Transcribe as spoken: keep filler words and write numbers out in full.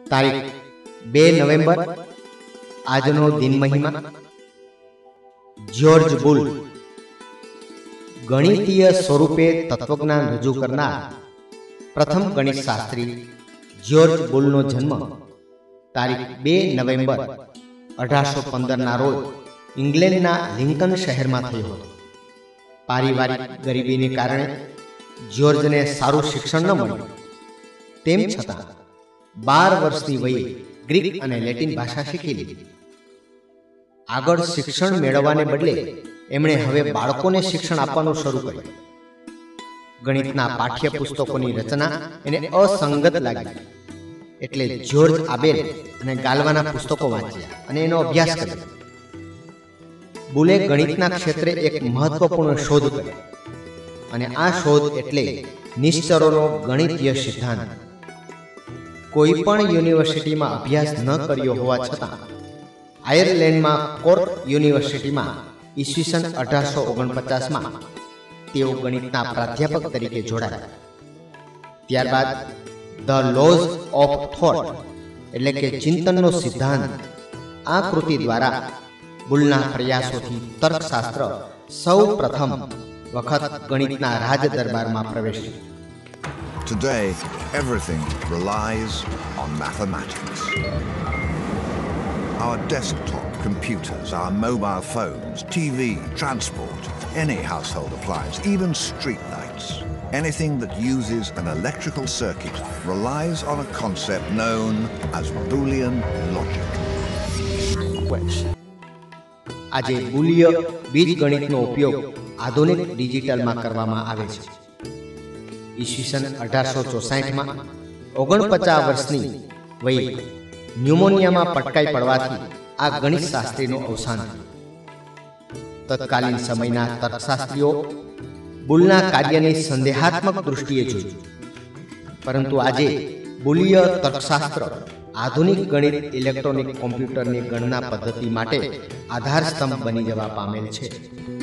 તારીખ બે નવેમ્બર આજનો દિન મહિમા. જ્યોર્જ બુલ ગણિતીય સ્વરૂપે તત્વજ્ઞાન રજૂ કરનાર પ્રથમ ગણિત શાસ્ત્રી જ્યોર્જ બુલનો જન્મ તારીખ બે નવેમ્બર અઢારસો પંદરના રોજ ઇંગ્લેન્ડના લિંકન શહેરમાં થયો હતો. પારિવારિક ગરીબીને કારણે જ્યોર્જને સારું શિક્ષણ ન મળ્યું. તેમ છતાં બાર વર્ષની વયે ગ્રીક અને લેટિન ભાષા શીખી લીધી. આગળ શિક્ષણ મેળવવાને બદલે એમણે હવે બાળકોને શિક્ષણ આપવાનું શરૂ કર્યું. ગણિતના પાઠ્યપુસ્તકોની રચના એને અસંગત લાગી, એટલે જ્યોર્જ આબેલ અને ગાલ્વાના પુસ્તકો વાંચ્યા અને એનો અભ્યાસ કર્યો. બુલે ગણિતના ક્ષેત્રે એક મહત્વપૂર્ણ શોધ કરી, અને આ શોધ એટલે નિશ્ચરોનો ગણિતીય સિદ્ધાંત. કોઈ પણ યુનિવર્સિટીમાં અભ્યાસ ન કર્યો હોવા છતાં આયર્લેન્ડમાં કોર્ક યુનિવર્સિટીમાં ઈસવીસન અઢારસો ઓગણપચાસમાં તેઓ ગણિતના પ્રાધ્યાપક તરીકે જોડાયા. ત્યારબાદ ધ લોઝ ઓફ થોટ એટલે કે ચિંતનનો સિદ્ધાંત આ કૃતિ દ્વારા બુલના પ્રયાસોથી તર્કશાસ્ત્ર સૌ પ્રથમ વખત ગણિતના રાજ દરબારમાં પ્રવેશ્યું. Today, everything relies on mathematics. Our desktop computers, our mobile phones, T V, transport, any household appliance, even street lights. Anything that uses an electrical circuit relies on a concept known as Boolean logic. આજે બુલીય બીજગણિતનો ઉપયોગ આધુનિક ડિજિટલમાં કરવામાં આવે છે. ઈસવીસન અઢારસો ચોસાઠમાં ઓગણપચાસ વર્ષની વયે ન્યુમોનિયામાં પટકાઈ પડવાથી આ ગણિત શાસ્ત્રીનું અવસાન થયું. તત્કાલીન સમયના તર્કશાસ્ત્રીઓ બુલના કાર્યની સંદેહાત્મક દૃષ્ટિએ જોયું, પરંતુ આજે બુલીય તર્કશાસ્ત્ર આધુનિક ગણિત ઇલેક્ટ્રોનિક કોમ્પ્યુટરની ગણના પદ્ધતિ માટે આધારસ્તંભ બની જવા પામેલ છે.